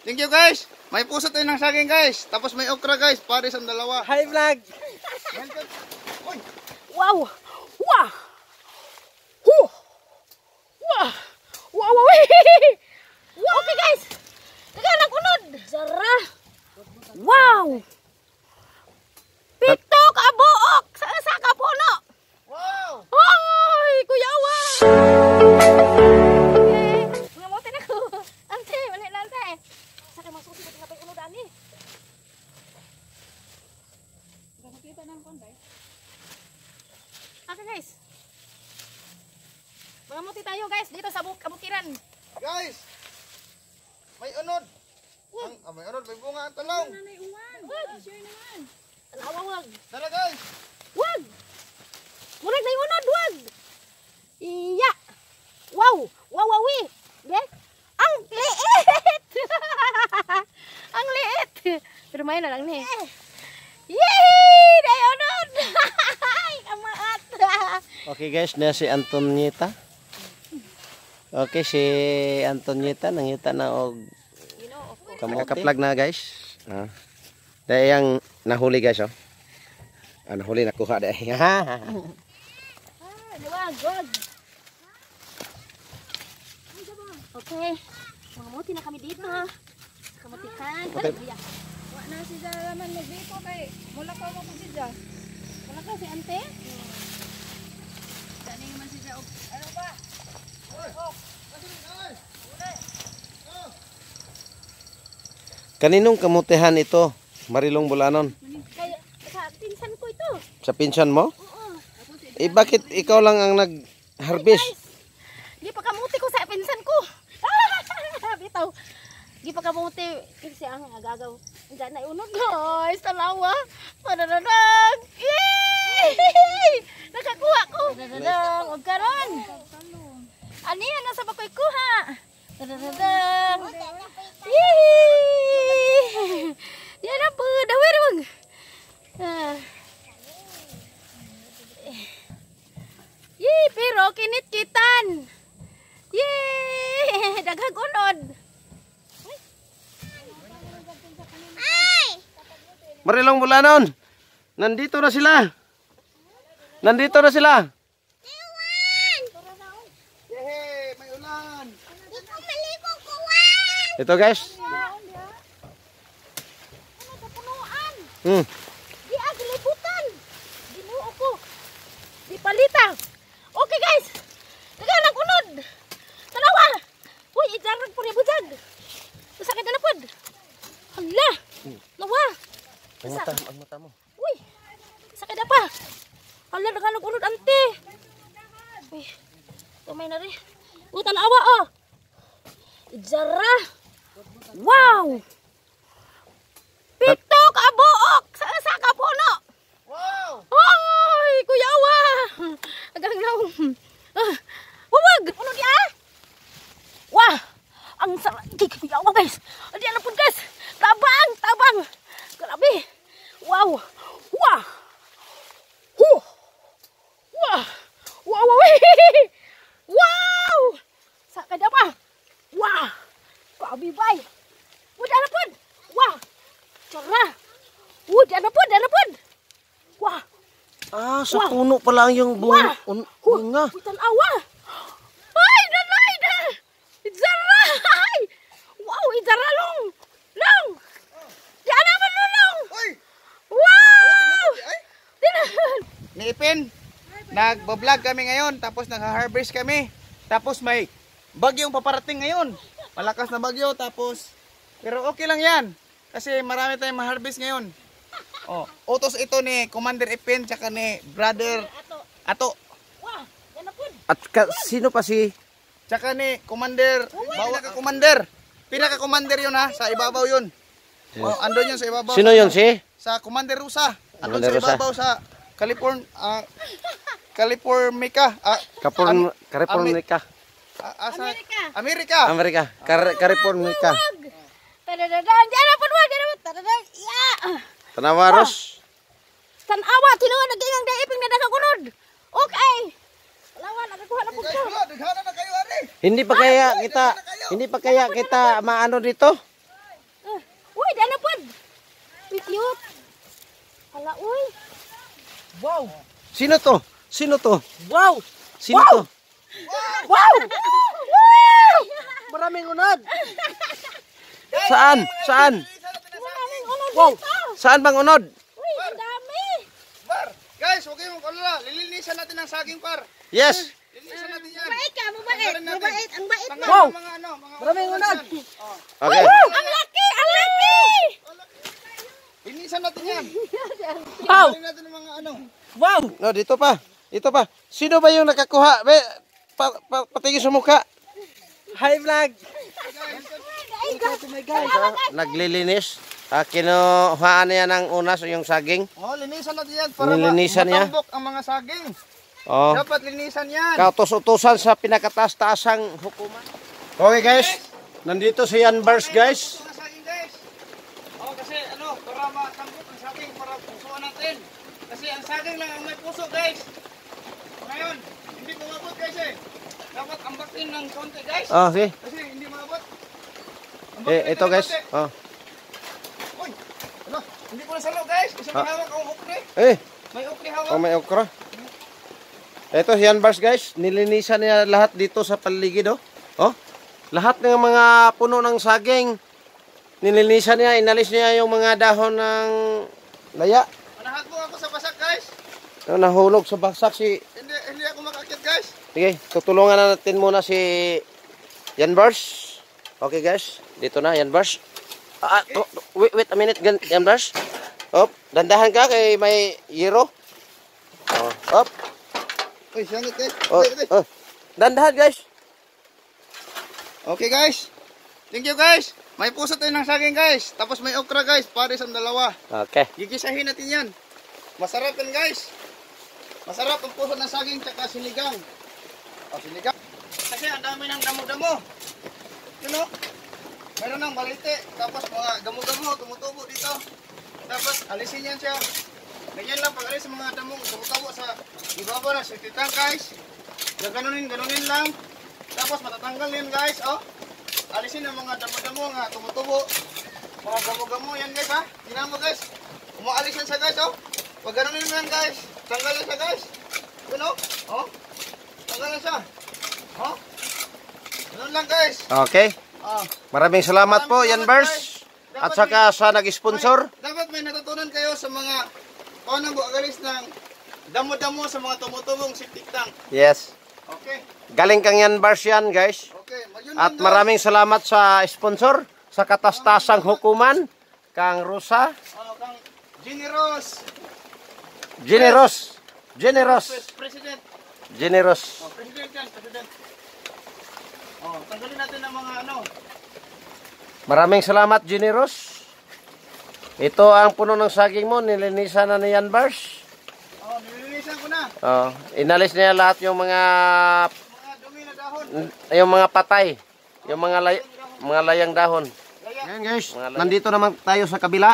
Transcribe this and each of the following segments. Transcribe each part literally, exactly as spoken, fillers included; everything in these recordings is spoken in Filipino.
Thank you guys. May puso tayo ng saging guys. Tapos may okra guys. Pares ang dalawa. Hi vlog. Uy. Wow. Wow. Huh. Wow. Wow. Wow. Okay guys. Teka lang unod. Zara. Wow. Pito ka buok sa sa ka puno. Wow. Hoy, Kuya Awa. Mga mote na ko. Ante, wala na ante. Saka masusi ko tinapay unod ani. Nakakita nang konday. Okay guys. Mga mote tayo guys dito sa buk kabukiran. Guys. May unod. Ang, ah, may unod, may bunga ang talong. Nanay uwan. Wag, share naman. Alawa wag. Tara guys. Wag. Murag na unod wag. Iya. Wow, wow, wow, wi. Ge? Ang liit. Ang liit. Pero may na lang ni. Yee! Day unod. Kamaat. Okay guys, na si Antonieta. Okay, si Antonieta nangita na og kamote. Nakaplag na guys. Ah. Dahil yung nahuli guys oh. Ah, nahuli nakuha dahil. Ah, wag, wag. Okay. Mga muti na kami dito. Kamutikan. Okay. Wa na si Zara man magbito kay mula ka mo si Zara. Wala ka si ante? Dani man si Zara. Ano pa? Oh. Kaninong kamutehan ito? Marilong Bulanon. Kaya sa pinsan ko ito. Sa pinsan mo? Oo. Eh bakit ikaw lang ang nag-harvest? Di pa kamuti ko sa pinsan ko. Bitaw. Di pa kamuti kasi ang agagaw. Diyan na unod guys. Talawa. Padadadang. Yay! Nakakuha ko. Padadadang. Huwag ka ron. Ano yan? Nasa ba ko'y kuha? Padadadang. Yay! Yan na po. Dawir wag. Ah. Yay! Pero kinit-kitan. Yay! Daghag unod. Marilong Bulanon. Nandito na sila. Nandito na sila. Yehey, may ulan. Ito guys. Ano sa punuan? Hmm. Di agilibutan. Ginuo ko. Di palita. Okay guys. Dagan lang unod. Tanawa. Uy, ijarag po ni bujag. Sakit na pod. Hala. Nawa. Ang mata, ang mata mo. Uy. Sakit na pa. Hala, dagan lang unod ante. Uy. Tumay na rin. Uy, tanawa oh. Ijara. Wow. Pito ka buok sa sa ka puno. Wow. Hoy, Kuya Awa. Agang naw. Ah, wag. Ano dia? Wah. Ang sarap. Kuya Awa guys. Adi ano pun guys. Tabang, tabang. Grabe. Wow. Wah. Huh. Wah. Wow, wow. Wow. Sa kada pa. Wah. Grabe bay. Wala na pun. Wah. Cara. Wah, ada pun, ada pun. Wah. Ah, sa Wow. puno pa lang yung bunga. Wah. un- Huh, bunga. Hutan awa. Ay, dalay na. Izara. Ay. Wow, izara long. Long. Diyan naman long. Uy. Wow. Ay. Tinan. Ni Ipin. Nagbablog kami ngayon. Tapos nag-harvest kami. Tapos may bagyong paparating ngayon. Malakas na bagyo. Tapos, pero okay lang yan. Kasi marami tayong ma-harvest ngayon. Oh, utos ito ni Commander Ipin tsaka ni Brother Ato. Ato. Wah, yan na pun. At ka, sino pa si... Tsaka ni Commander, pinaka-commander. Pinaka-commander yun ha, sa ibabaw yun. Oh, andun yun sa ibabaw. Sino yun si? Sa Commander Rusa. Andun Commander sa Rusa. ibabaw sa California, ah, California, ah, Kapurn, Am- Californica. ah, ah, sa Amerika. Amerika. Amerika. Kar Californica. Wag. Tadadadang. Diyan na pun wag. Diyan na pun. Tadadang. Ya. Tanawaros. Tanawa, tinuod naging ang daiping na nakakunod. Okay. Lawan, nakakuha na po Guys, ka. bro, daghana na kayo ari. Hindi pa kaya kita, hindi pa kaya kita maano dito? Uy, cute. Hala, uy. Wow. Sino to? Sino to? Wow. Sino Wow! to? Wow! Wow! Maraming unod. Saan? Saan? Maraming unod Wow. dito. Saan bang unod? Uy, ang dami. Par, guys, huwag kayong kalula. Lilinisan natin ang saging, par. Yes. Lilinisan natin yan. Mabait ka, mabait. Tanggalin natin. Mabait, ang bait mo. Tanggalin Wow. ang mga ano, mga Maraming unod. Oh. Okay. Ang laki, ang laki. Linisan natin yan. Wow. Tanggalin natin ang mga ano. Wow. No, dito pa. Dito pa. Sino ba yung nakakuha? Be, pa, pa, patingin sa mukha. Hi vlog. Naglilinis. Ah, kinuhaan niya ng unas yung saging. Oh, linisan natin yan para Nilinisan niya? matambok ang mga saging. Oh. Dapat linisan yan. Kautos-utusan sa pinakataas-taasang hukuman. Okay guys, nandito si Yan Bars guys. Mga saging, guys. Oh, kasi ano, para matambok ang saging para pusuan natin. Kasi ang saging lang ang may puso, guys. Ngayon, hindi pumabot guys eh. Dapat ambakin ng konti, guys. Oh, okay. Kasi hindi mabot. Eh, ito guys. Oh. Uy, ano, hindi ko nasalo, guys. Kasi may Ah. hawak ang ukri. Eh, May ukri hawak. oh, may okra. Ito si Yan Bars guys, nilinisan niya lahat dito sa paligid oh. Oh. Lahat ng mga puno ng saging nilinisan niya, inalis niya yung mga dahon ng laya. Manahat mo ako sa basak, guys. Oh, nahulog sa baksak si. Hindi, hindi ako makakit, guys. Sige, tutulungan na natin muna si Yan Bars. Okay guys, dito na Yan Bars. Ah, ah, oh, wait, wait a minute, gan- Yan Bars. Op, dandahan ka kay may yero. Oh, op. Uy, sangit, guys. Oh, Okay, okay. oh. Dandahan guys. Okay, guys. Thank you, guys. May puso tayo ng saging, guys. Tapos may okra, guys. Pares ang dalawa. Okay. Gigisahin natin yan. Masarap yan, guys. Masarap ang puso ng saging tsaka sinigang. O, sinigang. Kasi ang dami ng damo-damo. You know? Meron ng balite. Tapos mga damo-damo, tumutubo dito. Tapos alisin yan siya. Ganyan lang pag alis sa mga damo, tumutubo sa ibabaw na sititang, guys. Gaganunin, ganunin lang. Tapos matatanggal yan, guys. Oh. Alisin ang mga damo-damo nga tumutubo. Mga gamo-gamo yan, guys, ha. Tingnan mo, guys. Umaalis yan siya, guys, oh. Pag ganunin mo yan, guys. Tanggalin siya, guys. Yun, oh. Oh. Tanggalin siya. Oh. Ganun lang, guys. Okay. Oh. Maraming salamat po, Yan Bars. At saka sa nag-sponsor. May, dapat may natutunan kayo sa mga paano mo agalis ng damo-damo sa mga tumutubong septic tank. Yes. Okay. Galing kang Yan Bars yan, guys. Okay. Yun At lang, guys. maraming salamat sa sponsor, sa katastasang hukuman, kang Rosa. Oh, kang Generous. Generous. Generous. President. Generous. Oh, President yan, President. Oh, tanggalin natin ang mga ano. Maraming salamat, Generous. Ito ang puno ng saging mo, nilinisan na ni Yan Bars. Oh, nilinisan ko na. Oh, inalis niya lahat yung mga Mga dumi na dahon. yung mga patay, yung mga lay, mga layang dahon. Laya. Ayan guys, nandito naman tayo sa kabila.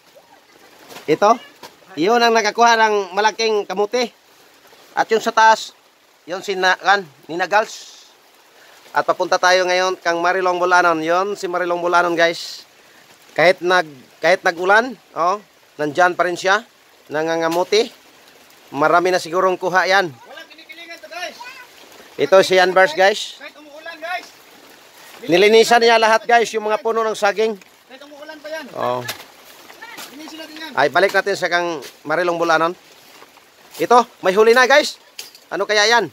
Ito, yun ang nakakuha ng malaking kamuti. At yung sa taas, yun si na, kan, Nina Gals. At papunta tayo ngayon kang Marilong Bulanon. Yun si Marilong Bulanon guys. Kahit nag kahit nag-ulan, oh, nandiyan pa rin siya, nangangamuti. Marami na sigurong kuha yan. Walang kinikilingan to, guys. Ito si Yan Bars guys. Kahit umuulan, guys. Nilinisan niya lahat guys, yung mga puno ng saging. Kahit umuulan pa yan. Oh. Linisin natin yan. Ay, balik natin sa kang Marilong Bulanon. Ito, may huli na guys. Ano kaya yan?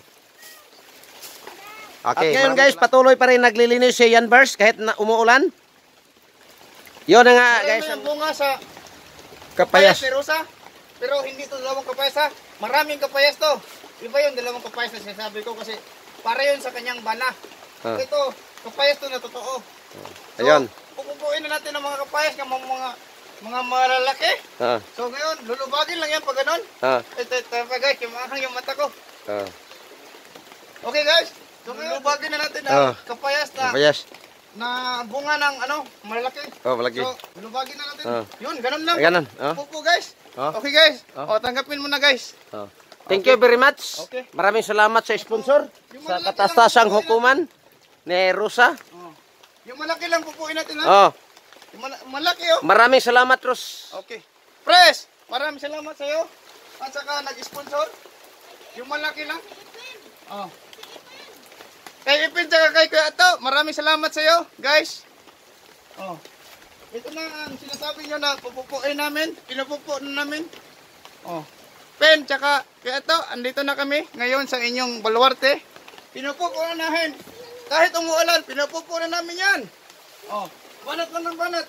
Okay, at ngayon guys, patuloy pa rin naglilinis si Yan Bars kahit na umuulan. Yun na nga guys. Guys, ang bunga sa Kapayas. kapayas ni Rosa. Pero hindi to dalawang kapayas, ha. Maraming kapayas to. Iba yung dalawang kapayas na sinasabi ko kasi para yun sa kanyang bana. Ah. Ito, kapayas to na totoo. So, Ayun. pupupuin na natin ang mga kapayas ng mga mga, mga malalaki. Ah, So ngayon, lulubagin lang yan pag ganun. ah, Ito, ito, ito guys, kumahang yung mata ko. ah. Okay guys, so ngayon, lulubagin na natin Ah. ang kapayas na, Kapayas. na bunga ng ano, malalaki. Oh, malaki. So, lulubagin na natin. Ah. Yun, ganun lang. Ay, ganun, ah. Pupo guys. Ah. Okay guys, Ah. o tanggapin mo na guys. Oh. Thank you very much. Okay. Maraming salamat sa sponsor, Yung sa malaki katastasang lang, hukuman ni Rosa. Oh. Yung malaki lang pupuin natin ha. Oh. Mal- malaki oh. Maraming salamat, Ros. Okay. Pres, maraming salamat sa iyo. At saka nag-sponsor. Yung malaki lang. Oh. Kay Ipin tsaka kay Kuya Ato, maraming salamat sa iyo, guys. Oh. Ito na ang sinasabi nyo na pupupuin namin. Pinupupo na namin. Oh. Pen tsaka Kuya Ato, andito na kami ngayon sa inyong baluarte. Pinupupo na namin. Kahit umuulan, pinupupo na namin yan. Oh. Banat lang ng banat.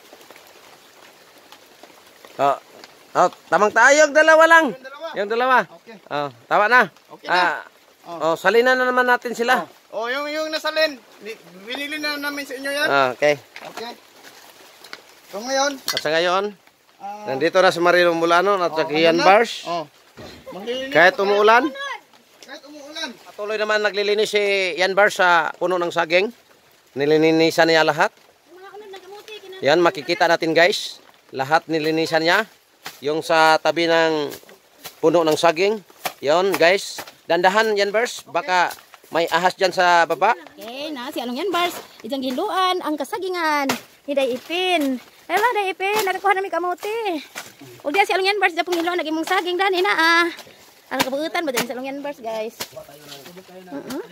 Oh, oh, tamang tayo, yung dalawa lang. Yung dalawa. Yung dalawa. Okay. Oh, tawa na. Okay na. Ah, oh, salinan na naman natin sila. Oh, yung yung nasalin, ni- binili na namin sa inyo yan. Ah, okay. Okay. So ngayon, At sa ngayon, ah, nandito na si Marilo Mulano at sa oh, Ian ano na? Bars. Oh. Maglilinis Kahit pa kayo. umuulan, Kahit umuulan. patuloy naman naglilinis si Ian Bars sa puno ng saging. Nilinisan niya lahat. Yan, makikita natin guys. Lahat nilinisan niya. Yung sa tabi ng puno ng saging. Yon guys. Dandahan Ian Bars. Baka may ahas dyan sa baba. Okay, na si Along Yan Bars. Ijang ginduan ang kasagingan. Hiday Ipin. Hala, day Ipin. Nakakuha namin kamote. O diya si Along Yan Bars. Japong ginduan. Nagimong saging dan. Ina ah. Ang kabuutan ba dyan si Along Yan Bars, guys? Uh-uh.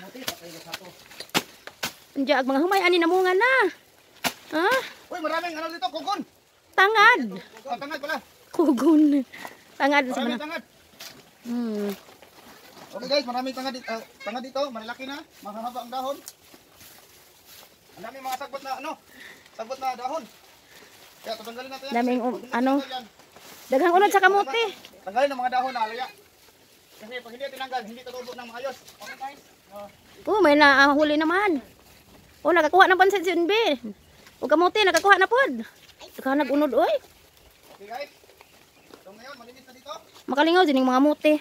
Diya, mga humay. Ani namungan na. Ha? Uy, maraming ano dito, kugon. Tangad. Oh, tangad pala. Kugun. Tangad sa Maraming mana. tangad. Hmm. Okay guys, maraming tangad dito. Uh, tangad dito, malalaki na. Mahaba ang dahon. Ang daming mga sagbot na ano? Sagbot na dahon. Kaya tatanggalin natin yan. Daming, um, Huwag mo ano? tatanggal yan. Daghang unod sa kamote. Tanggalin ang mga dahon na alaya. Kasi pag hindi tinanggal, hindi tutubo ng maayos. Okay guys? Oh. Oh, may nahuli naman. Oh, nakakuha ng pansit si Unbe. O kamote, nakakuha na pod. Saka nagunod, oy. Okay guys. So ngayon, malinis na dito. Makalingaw din yung mga mote.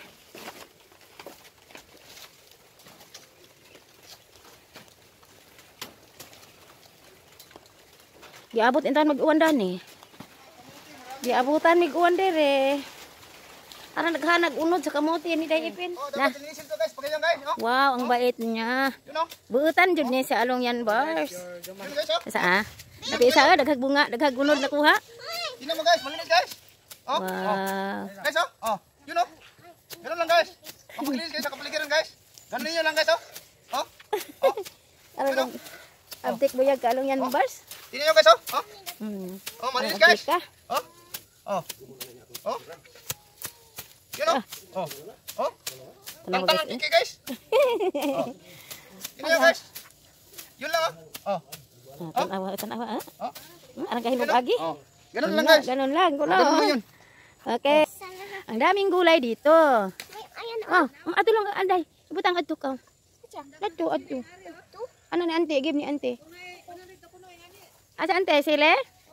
Giabot intan mag-uwan dani. Giabutan mig-uwan dire. Ara naghanag unod sa kamote ni Day Ipin. Oh, Na. dapat linisin to guys. Pag ganyan guys. Oh. Wow, ang bait niya. You know? Buutan jud ni si Along Yan Bars. Yun guys oh. Sa ah. Tapi isa daghag bunga, daghag unod na kuha. Tingnan mo guys, malinis guys. Oh. Oh. Wow. Guys oh. Oh. You know? Ganun lang guys. Oh, maglinis guys sa kapaligiran guys. Ganun nyo lang guys oh. Oh. Oh. Ara kag abtik buyag ka Along Yan Bars. Tingnan nyo guys oh. Oh. Hmm. Oh, malinis Ang guys. abtik ka. Oh. Oh. Oh. You know? Oh. Oh. Tanaw, Tantang ang guys, eh. kiki guys. Oh. Tingnan nyo guys. Yun lang oh. Oh. Ah, Tanawa, tanawa ah. Oh. Hmm, Arang kahinog agi. Oh. Ganun lang guys. Ganun lang, Ganun lang gulo. yun. Okay. Ang daming gulay dito. Oh, ang ato lang anday. Ibutang adto ka. Adto, adto. Ano ni ante? Give ni ante. Asa ante? Sile?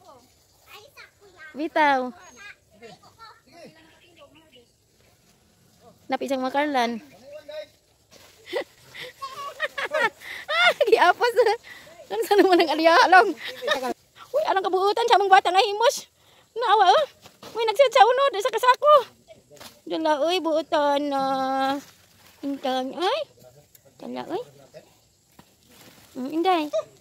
Bitaw. Napisang makarlan. Giapos. Ano sa naman ang aliyalong? Uy, anong kabuutan sa mga bata nga himos? Naawa oh. Uy, nagsit sa unod sa kasako. Dala, uy, buutan na. Intang, ay. Dala, uy. Mm, Inday.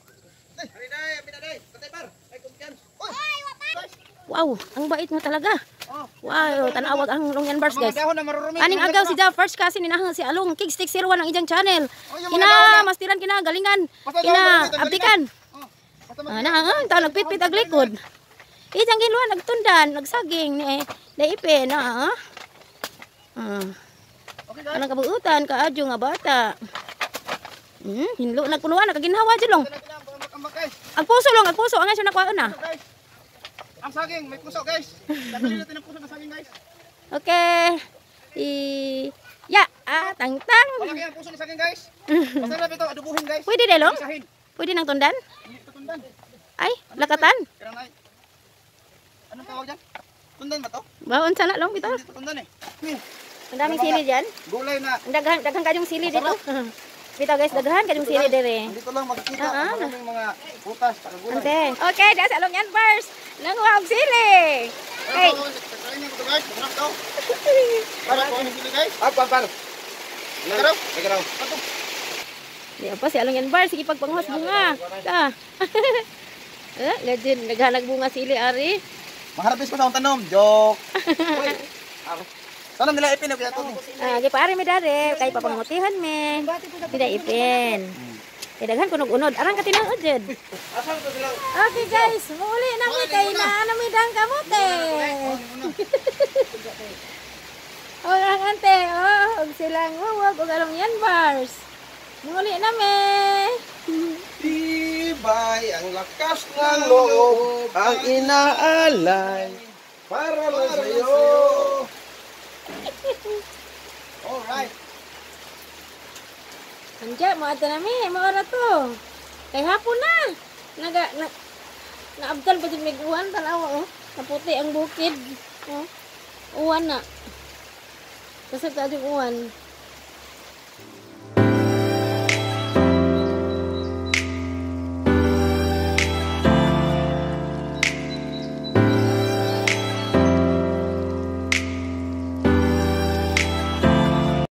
Wow, ang bait mo talaga. Wow, tanawag ang Long Yan Bars, Mga guys. dahon na marurumi. Aning agaw si Da first kasi ninahang si Along Kig Stick zero one ang ijang channel. Oh, yung mga Kina dahon na- mastiran kina galingan. Basta Kina dahon, marurumi, tanggalin abdikan. Oh. Basta Ah, na ang taw nagpitpit ag likod. Ijang giluan nagtundan, nagsaging ni Daipin na. Ah. Okay guys. Anong kabuutan kaadyo nga bata. Hmm, hinlo nagpunuan nakaginhawa jud long. Ito natin ang pangambak guys. Ang puso long, ang puso ang asyo nakuha na. Puso, guys. Ang saging, may puso guys. Tatanggalin natin ang puso ng saging guys. Okay. I ya, ah, tang tang. Malaki ang puso ng saging guys. Masarap ito, adubuhin guys. Pwede de long? Isahin. Pwede nang tundan? Hindi ito tundan. Ay, lakatan. Kaya nga. Anong tawag dyan? Tundan ba to? Baon sana long bitaw. Hindi ito tundan eh. Hmm. Ang daming sili diyan. Gulay na. Ang daghan daghan kayong sili dito. Bitaw guys, daghan kayong sili dire. Dito lang makikita Ah, ah. ang maraming mga putas at gulay. Ante. Okay, das Along Yan Bars. Languag sili. Hey. Try niyo ito guys. Masarap daw. Para po ang sili guys. Ah, par, par. Ikaraw. Ikaraw. Ato. Di apa si Along Yan Bars sige pagpanghos bunga. Ta. Eh, legend. Naghanag bunga sili, Ari. Maharapis ko sa akong tanom. Joke. Uy. Tanong nila ipin. Okay, ito. Ah, di pa Ari, may dare. Kay papangutihan, me. Tidak ipin. Tidaghan kunog-unod. Arang ka tinangod, Jed. Asan ko sila? Okay, guys. Muli na mi kay na namidang kamote. Oh, ang ante. Oh, og silang wawag. Og along yan, bars. Muli na, me. Tibay ang lakas ng loob, ang inaalay para lang sa'yo. Alright. Anja, mo ato na, me. Maora to. Kay hapon na. Naga, na, naabdal pa dyan may uwan. Tanawa, oh. Naputi ang bukid. Oh. Uwan na. Kasi tadi uwan.